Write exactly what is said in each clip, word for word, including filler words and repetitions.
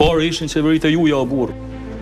Çfarë ishin qeveritë e juja o burr?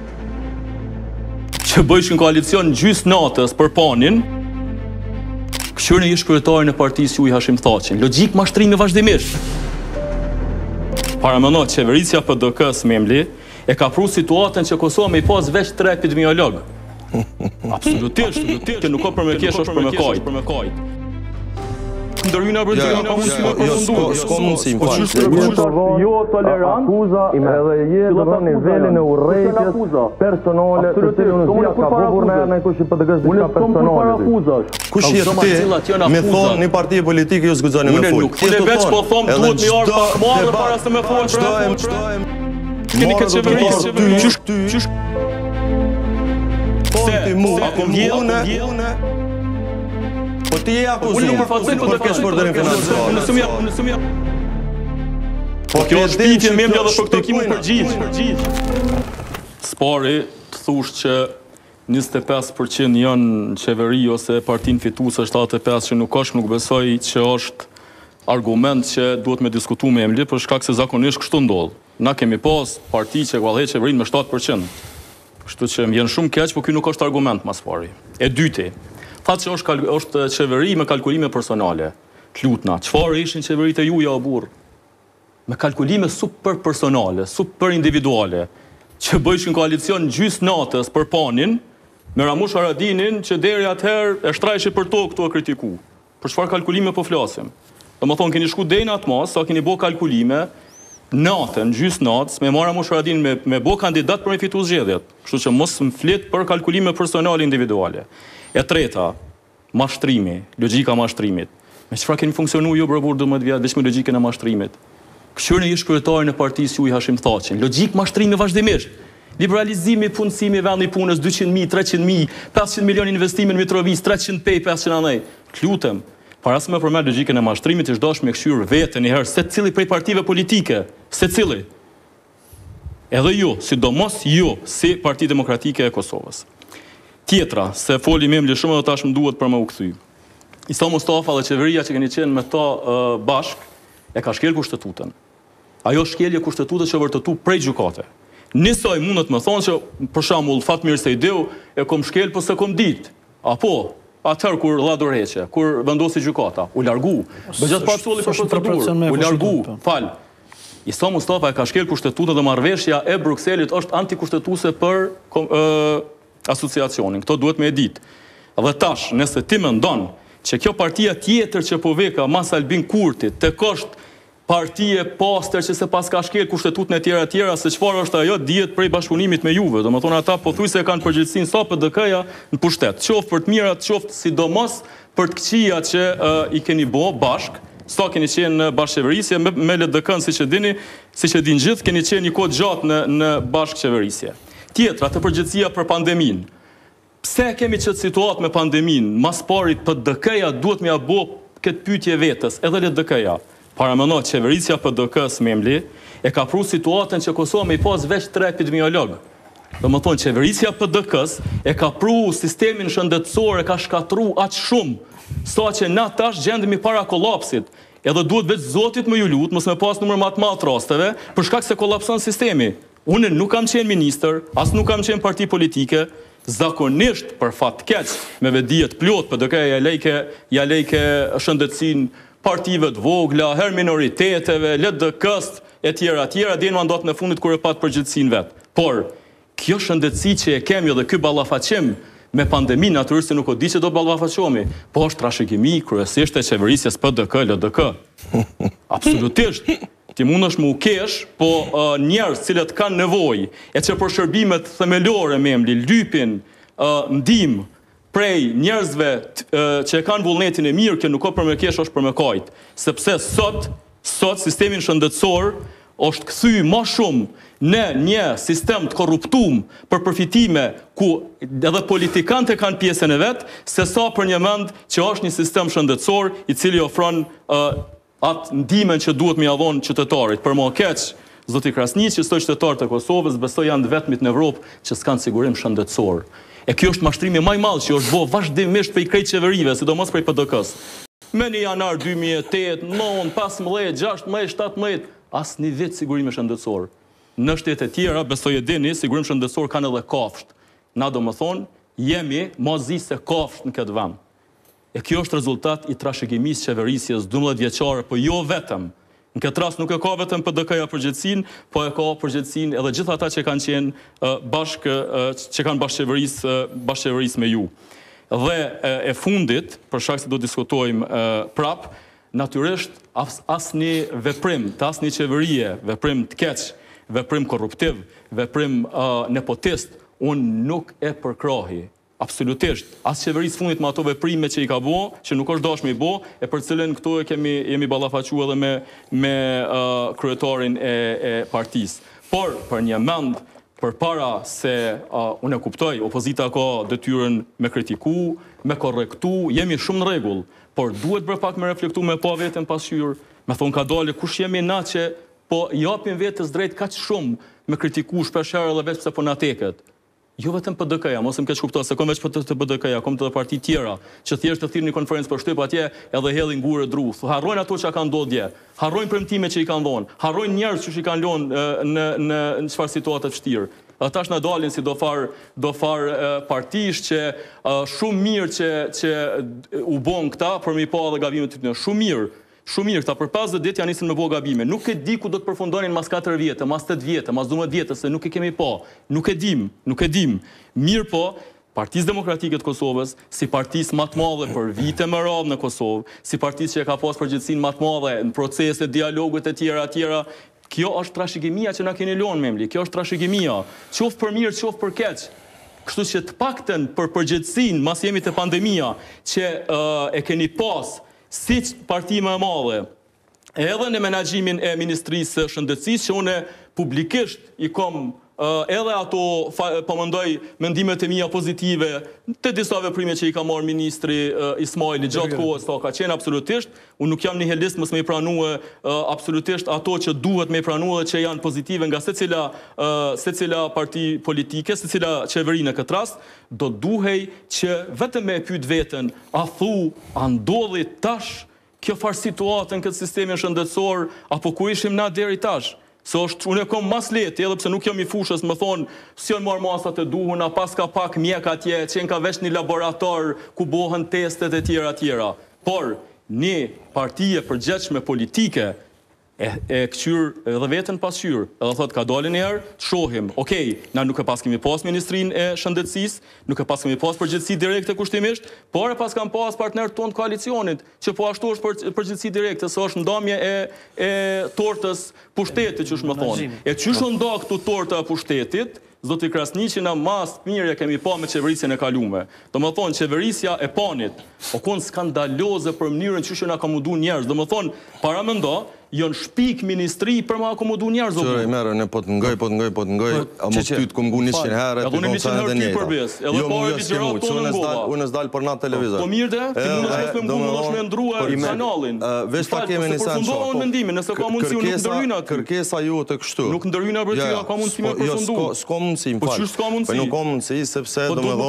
Që bëjshin koalicion gjysmë natës për panin, këshirën e ish kryetarin e partisë juaj Hashim Thaqin. Logjik mashtrimi vazhdimisht. Paramendoj qeverisja P D K-s Memli e ka pru situatën që Kosova me i pas veç tre epidemiolog. Absolutisht, që nuk ka për me kesh, është për me kajt. Ndërhyna për gjithë ka mundësi me përfunduar. S'ka mundësi, më falë. Jo tolerant, akuza edhe je të dhënë nivelin e urrejtjes personale, të cilën unë ka bërë në në kush i P D K-s diçka personale. Kush je ti me thonë një parti politike ju zguxoni me fol. Unë nuk veç po them duhet më ardh pak më madhe para se më fol për. Keni këtë qeverisë, qysh qysh. Se a komunë po ti je akuzuar për kesh përdorën financiare. Nëse më nëse më Po kjo është shpifje Memli edhe për këtë kimu përgjigj. Spari të thush që njëzet e pesë përqind janë qeveri ose partin fituese, shtatëdhjetë e pesë që nuk është, nuk besoj që është argument që duhet me diskutu me Memli, për shkak se zakonisht kështu ndodh. Na kemi pas parti që vallë qeverinë me shtatë përqind. Kështu që më vjen shumë keq, por ky nuk është argument mas pari. E dyti, thatë që është, është qeveri me kalkulime personale. T'lutna, çfarë ishin qeveritë e juja o burr? Me kalkulime super personale, super individuale, që bëjshin koalicion gjysmë natës për panin, me Ramush Haradinin që deri atëherë e shtrajshi për to këtu e kritiku. Për çfarë kalkulime po flasim? Do më thonë, keni shku deri në atë mas, sa keni bo kalkulime, natën, gjysmë natës, me marrë Ramush Haradinin me, me bo kandidat për me fitu zgjedhjet. Kështu që mos më flet për kalkulime personale individuale. E treta, mashtrimi, logjika mashtrimit. Me çfarë keni funksionu ju për dhjetë vjet veç me logjikën e mashtrimit? Këshirën e ish kryetarin e partisë juaj Hashim Thaqin. Logjik mashtrimi vazhdimisht. Liberalizimi, punësimi, vendi punës dyqind mijë, treqind mijë, pesëqind milion investimin në Mitrovic, treqind pej, pesëqind anej. T'lutem, para se me përmend logjikën e mashtrimit, ish dash me këshyrë veten një herë secili prej partive politike, secili. Edhe ju, sidomos ju, si Parti Demokratike e Kosovës. Tjetra, se foli Memli shumë edhe tash më duhet për më u kthy. Isa Mustafa dhe qeveria që keni qenë me ta uh, bashk, e ka shkel kushtetutën. Ajo shkelje kushtetutës që vërtetu prej gjykate. Nisoj mundet më thonë që, për shembull, Fatmir Sejdeu e kom shkel, po se kom ditë. Apo, atëherë kur dha dorëheqje, kur vendosi gjykata, u largu. Bëjat pa çolli për procedurë, u largu. Fal. Isa Mustafa e ka shkel kushtetutën dhe marrëveshja e Brukselit është antikushtetuese për uh, asociacionin. Këto duhet me e ditë. Dhe tash, nëse ti mendon që kjo partia tjetër që po veka mas Albin Kurtit, të kosht partije paster që se pas ka shkel kushtetutën e tjera tjera, se çfarë është ajo, dihet prej bashkëpunimit me Juve. Do më thonë ata po thuj se kanë përgjithësinë sa P D K-ja në pushtet. Qoftë për të mirat, qoftë sidomos për të këqija që uh, i keni bo bashk, sa keni qenë në bashkëqeverisje, me, me L D K-n, si që dini, si që din gjithë, keni qenë një kohë gjatë në, në bashkëqeverisje. Tjetra, të përgjithësia për pandemin. Pse kemi qëtë situatë me pandemin, mas parit P D K-ja duhet me abo këtë pyetje vetës, edhe L D K-ja. Paramendoj, qeverisja P D K-s Memli e ka pru situatën që Kosova me i pas veç tre epidemiolog. Do më thonë, qeverisja P D K-s e ka pru sistemin shëndetësor, e ka shkatru aqë shumë, sa që na tash gjendemi para kolapsit. Edhe duhet veç zotit më ju lutë, mos me pas numër matë matë rasteve, për shkak se kolapson sistemi. Unë nuk kam qenë minister, as nuk kam qenë parti politike, zakonisht për fat keq me vedijet plot, P D K-ja ja lejke, ja lejke shëndetësin partive të vogla, her minoriteteve, L D K-s, e tjera, tjera, dhe në mandat në fundit kër e pat përgjithësin vetë. Por, kjo shëndetësi që e kemi dhe kjo ballafaqim me pandemin, natyrisht se nuk o di që do ballafaqomi, po është trashëgimi kryesisht e qeverisjes P D K, L D K. Absolutisht. Ti mund është më u kesh, po uh, njerës cilët kanë nevoj, e që për shërbimet themelore me Memli, lypin, uh, ndim, prej njerëzve uh, që kanë vullnetin e mirë, kjo nuk o për me kesh, është për me kajt. Sepse sot, sot sistemin shëndetësor është këthy ma shumë në një sistem të korruptum për përfitime ku edhe politikante kanë pjesën e vetë, se sa për një mend që është një sistem shëndetësor i cili ofron uh, atë ndimen që duhet me javon qytetarit. Për më keq, zoti Krasniqi, që sot qytetarët e Kosovës, besoj janë vetmit në Evropë që s'kanë sigurim shëndetësor. E kjo është mashtrimi më i madh që është bo vazhdimisht për i krejt qeverive, sidomos prej P D K-s. Me një janar dy mijë e tetë, nëntë, pesëmbëdhjetë, gjashtëmbëdhjetë, shtatëmbëdhjetë, as një vetë sigurime shëndetësor. në shtete tjera, besoj e dini, sigurim shëndetësor kanë edhe kafsht. Na do më thonë, jemi mozi se kafsht në këtë vend. E kjo është rezultat i trashëgimisë qeverisjes dymbëdhjetë vjeçare, po jo vetëm. Në këtë rast nuk e ka vetëm P D K-ja përgjegjësinë, po e ka përgjegjësinë edhe gjithë ata që kanë qenë bashkë që kanë bashkëqeverisë bashkëqeverisë me ju. Dhe e fundit, për shkak se do diskutojmë prap, natyrisht asnjë veprim të asnjë qeverie, veprim të keq, veprim korruptiv, veprim nepotist, unë nuk e përkrahi. Absolutisht. As qeverisë fundit me ato veprime që i ka bo, që nuk është dashme i bo, e për cilën këto e kemi jemi ballafaqur edhe me me uh, kryetarin e, e partisë. Por për një mend, përpara se uh, unë e kuptoj, opozita ka detyrën me kritiku, me korrektu, jemi shumë në rregull, por duhet bërë pak me reflektu me pa veten pasqyrë, me thonë ka dalë kush jemi na që po japim vetes drejt kaq shumë me kritiku shpesh herë edhe vetë pse po na teket. Jo vetëm P D K-ja, mos më keq kuptoj, se kom veç të P D K-ja, kom të parti tjera, që thjesht të thirrnin një konferencë për shtyp atje edhe hedhin gurë druth. Harrojnë ato që kanë ndodhur dje. Harrojnë premtimet që i kanë dhënë. Harrojnë njerëz që i kanë lënë në në në çfarë situate të vështirë. Atash na dalin si do far do far partish që shumë mirë që që u bën këta për mi pa edhe gabimet e tyre. Shumë mirë. Shumë mirë, këta për pesëdhjetë ditë janë nisën me bo gabime. Nuk e di ku do të përfundonin mas katër vjetë, mas tetë vjetë, mas dymbëdhjetë vjetë, se nuk e kemi pa. Nuk e dim, nuk e dim. Mirë po, Partisë Demokratike të Kosovës, si partisë më të madhe për vite më radhë në Kosovë, si partisë që e ka pas përgjegjësinë më të madhe në procese, dialogut e tjera, tjera, kjo është trashëgimia që na keni lënë memli, kjo është trashëgimia, qoftë për mirë, qoftë për keq. Kështu që të paktën për përgjegjësinë, mas jemi te pandemia, që uh, e keni pas si parti më e madhe, edhe në menaxhimin e Ministrisë së Shëndetësisë, që une publikisht i kom edhe ato, po mendoj, mendimet e mia pozitive të disa veprime që i ka marrë ministri Ismaili gjatë kohës, sa ka qenë absolutisht, unë nuk jam një helist mos me i pranue absolutisht ato që duhet me i pranue dhe që janë pozitive nga secila secila parti politike, secila qeveri në këtë rast, do duhej që vetëm me pyet veten, a thu, a ndodhi tash kjo farë situatë në këtë sistemin shëndetësor, apo ku ishim na deri tash? Se është, unë e kom mas leti, edhe pse nuk jam i fushës, më thonë, si janë marrë masat e duhuna, pas ka pak mjek atje, qenë ka vesh një laborator ku bohen testet e tjera tjera. Por, një partije përgjegjshme politike, e, e këqyr edhe vetën pasqyr, edhe thot ka dalin njerë, të shohim, okej, na nuk e pas kemi pas Ministrinë e Shëndetësisë, nuk e pas kemi pas përgjegjësi direkte kushtimisht, por e pas kam pas partnerët tonë të koalicionit, që po ashtu është përgjegjësi direkte, se është ndamje e, e tortës pushtetit, që është më thonë. E që është nda këtu torta e pushtetit, Zoti Krasniqi na mas mirë e kemi pa me qeverisjen e kalume. Do më thonë, qeverisja e panit, o konë skandaloze për mënyrën që që na ka mundu njerëz. Do më thonë, para më ndo, janë shpik ministri për ma akomodu njerëz. Qërë i merë, ne po të ngoj, po të ngoj, po të ngoj, a më ty të këmë gu njëshin herë, të konë sa edhe njëta. Jo, më jo s'kemu, që unë është dalë për natë televizor. Po mirë dhe, ti mund është me mgu, mund është me ndrua kanalin. Vesh ta kemi një sen qopo. Nëse ka mundësi, unë nuk ndërhyna ty. Kërkesa ju të kështu. Nuk ndërhyna për ty, ka mundësi me përfundu. S'ka mundësi, më falë. Po qështë s'ka mundësi? Po nuk ka mundësi, sepse do me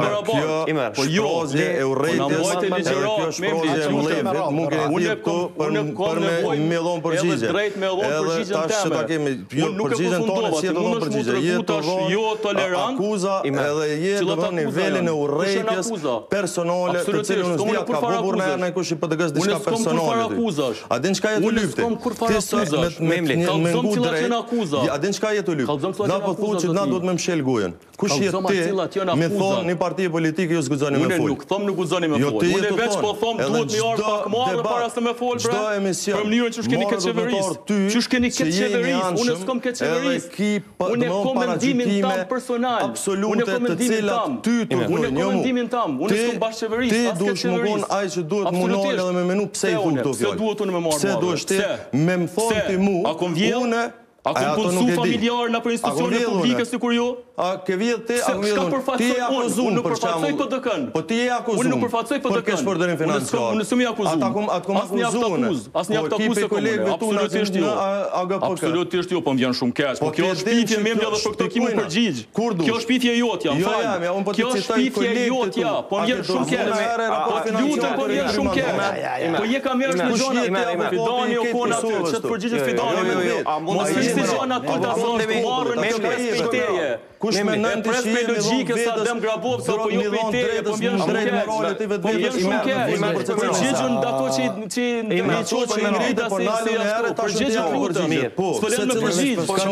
dhonë, kjo shprozje e urrejtjes, kjo shprozje e mlevit, mund keni tip të për me millon përgjigje. Me dhon përgjigjen teme. Jo, përgjigjen tonë si e do dhon përgjigje. Je të jo tolerant, akuza edhe je të dhon nivelin e urrejtjes personale, të cilën unë s'dia ka bubur në në kush i P D K-s diçka personale. A din çka jetë lypti? Ti sot me me ngu drejt. A din çka jetë lypti? Na po thuaj që na duhet me mshël gojën. Kush je ti? Me thon një parti politike ju zguxoni me fol. Unë nuk them nuk guxoni me fol. Unë veç po them duhet më or pak marrë para se me fol bre. Për mënyrën që keni këtë qeverisë. Qysh keni këtë qeverisë, unë s'kom këtë qeverisë, unë e kom mendimin tam personal, unë e kom mendimin tam, unë e kom mendimin tam, unë s'kom bashkë qeverisë, as këtë qeverisë. Ti duhet më konë aj që duhet më nolë edhe me menu pse i thunë të fjallë. Se duhet unë me marrë marrë. Se duhet ti me më thonë ti mu, une, a kom punësu familjarë në për institucione publike si kur jo? A ke vjedh ti, a ke vjedh ti e akuzun për qamull. Po ti e akuzun. Unë nuk përfaqësoj P D K-n. Për kesh përdërim financiar. Unë s'mi akuzun. Atë kom akuzun. As një aktakuz se komune. Absolutisht jo. Absolutisht jo, po më vjen shumë keq. Po kjo është shpifje me mbja dhe për këtë kimu përgjigj. Kjo është shpifje jotja, më falë. Kjo është shpifje jotja, po më vjen shumë keq. Po lutem, po vjen shumë keq. Po je ka merresh në zona Fidani o kona që të përgjigjet Fidani me vetë. Mos i si gjona këtu ta thonë të marrën me respekteje. Kush me nën të shije me logjike sa Adem Grabovca po jo pejteje, po vjen shumë keq. Po vjen shumë keq. Përgjigjen ato që që i çoçi me rrita se si ashtu. Përgjigjen lutem. Po, s'folem me përgjigje. Po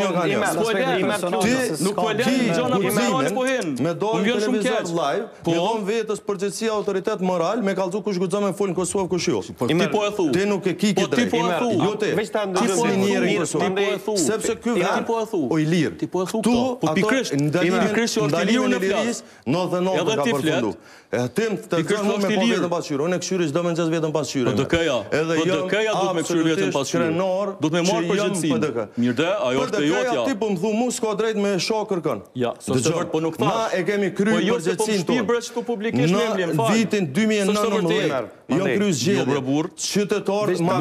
ti nuk po lën gjona për mëron po hin. Me dorë televizor live, me dhon vetës përgjegjësia autoritet moral, me kallzu kush guxon me fol në Kosovë kush jo. Ti po e thu. Ti nuk e ke drejt. Ti po e thu. Jo ti. Veç ta ndërmjet. Ti po e thu. Sepse ky ti po e thu. O i lirë. Ti po e thu këto. Po pikërisht ndalimin e liris nëntëdhjetë e nëntë ka përfundu. E tim të zërë mu me po vetën pasqyrë. Unë e këshyri qdo me në gjës vetën pasqyrë. Po dëkëja, po dëkëja du të me këshyri vetën pasqyrë. Du të me marë përgjëtsin. Mirë dhe, ajo është për jotja. Ti po më thu mu s'ka drejt me shok kërkën. Ja, së është vërtë, po nuk thash. Na e kemi kry përgjëtsin tonë. Në vitin dy mijë e nëntëdhjetë, jo kry zgjedhje. Qytetarë ma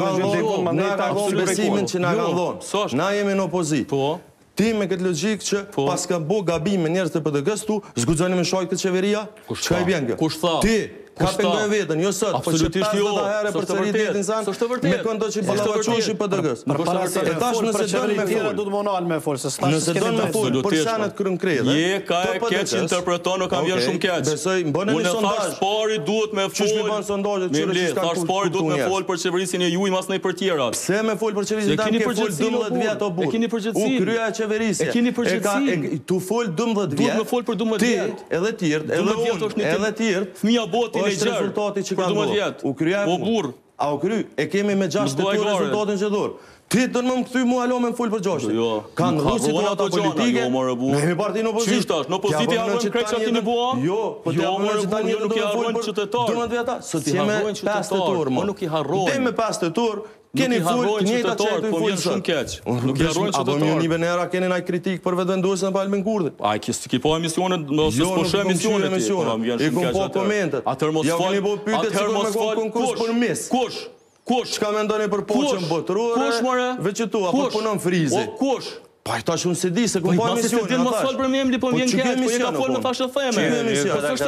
nga dhonë besimin që nga dhonë. Na jemi në opozit. Ti me këtë logjikë që pas ka bo gabim me njerëz të P D G-s tu, zguxoni me shojtë këtë qeveria? Çka i bën kjo? Kush tha? Ti ka pengojnë vetën, jo sot, po që pesëdhjetë herë për të rritë insan, me këndo që ballavaçoshi P D G-s. E tash nëse don me fol, do të monal me fol, se s'tash nëse don me fol për shanet krynkredhe. Je ka keq interpreton, nuk kam vjen shumë keq. Besoj, bëni një sondazh. Spori duhet me fol. Çish mi bën sondazhe, çfarë që ka spori duhet me fol për qeverisin e juaj mas në për tjera. Pse me fol për qeverisin tan ke fol dymbëdhjetë vjet o burr. E keni përgjithësi. U kryeja qeverisje. E keni përgjithësi. Tu fol dymbëdhjetë vjet. Duhet me fol për dymbëdhjetë vjet. Edhe të tjerë, edhe unë, edhe të tjerë. Fëmia botin e gjerë. Që ka ndodhur. U krya o burr. A u kry? E kemi me gjashtë të tjerë rezultatin që dhur. Ti do të më kthy mua alo me fol për gjashtë. Kanë rrusi situata politike. Ne jemi parti në opozicion. Çish tash, në opozicion harron krejt çati në bua? Jo, po ti harron që tani nuk i harron qytetar. dymbëdhjetë vjeta. Sot jemi pesë tetor, po nuk i harron. Dhe me pesë tetor keni fol të njëjta çështje po vjen shumë keq. Nuk i harron qytetar. Apo më një venera keni ndaj kritik për vetvendosen në Albin Kurdi. Ai ki po emisionet, mos po shoh emisionet. I kum po komentet. Atëherë mos fol. Atëherë mos fol konkurs për mis. Kush? Kush? Çka mendoni për poçën botërore? Kush more? Veçtu apo punon frizi? O kush? Pa tash unë se di se ku po emisionin. Po mos fol për më, po vjen keq, po e ka fol më thashë theme.